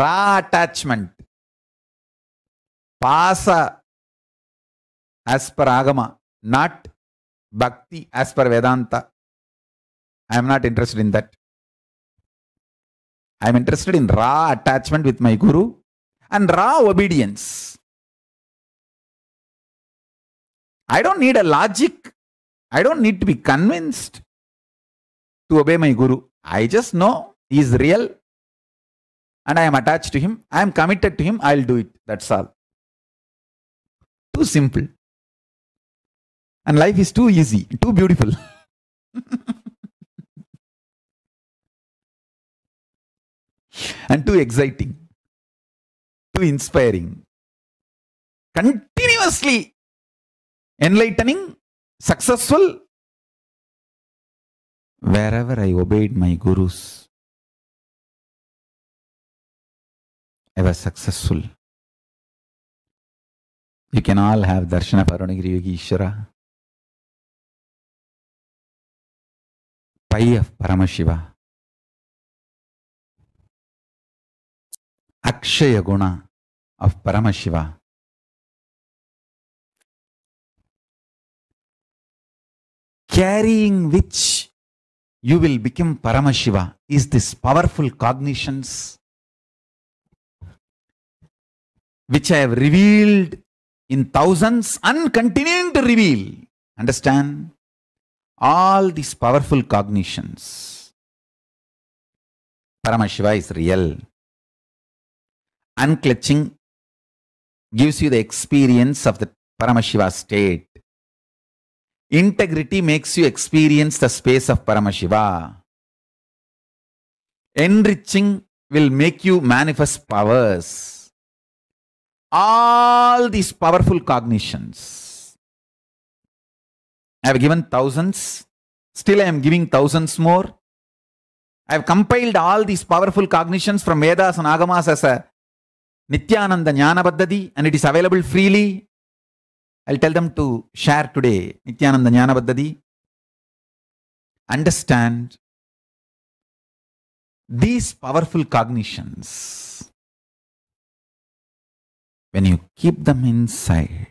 Raw attachment. Pasa as per Agama, not Bhakti as per Vedanta. I am not interested in that. I am interested in raw attachment with my Guru and raw obedience. I don't need a logic. I don't need to be convinced to obey my Guru. I just know he is real and I am attached to him. I am committed to him. I will do it. That's all. Too simple. And life is too easy, too beautiful. And too exciting, too inspiring, continuously enlightening, successful. Wherever I obeyed my Gurus, I was successful. You can all have darshan of Arunagiri Yogi Ishvara, Pai of Paramashiva, Akshaya Guna of Paramashiva, carrying which you will become Paramashiva is this powerful cognitions which I have revealed in thousands and continuing to reveal. Understand? All these powerful cognitions. Paramashiva is real. Unclutching gives you the experience of the Paramashiva state. Integrity makes you experience the space of Paramashiva. Enriching will make you manifest powers. All these powerful cognitions. I have given thousands. Still I am giving thousands more. I have compiled all these powerful cognitions from Vedas and Agamas as a Nityananda Jnana Paddhati, and it is available freely. I'll tell them to share today. Nityananda Jnana Paddhati. Understand these powerful cognitions. When you keep them inside,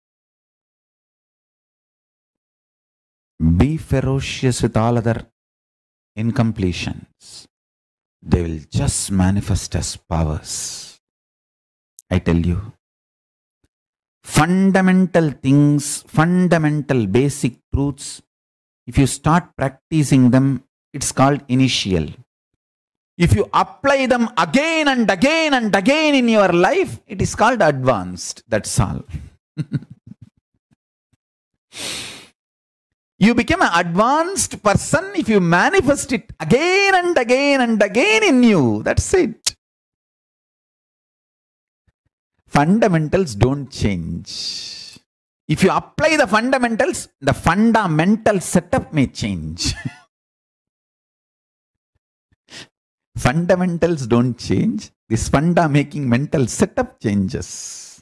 be ferocious with all other incompletions. They will just manifest as powers. I tell you, fundamental things, fundamental basic truths, if you start practicing them, it's called initial. If you apply them again and again and again in your life, it is called advanced. That's all. You become an advanced person if you manifest it again and again and again in you. That's it. Fundamentals don't change. If you apply the fundamentals, the fundamental setup may change. Fundamentals don't change. This funda making mental setup changes.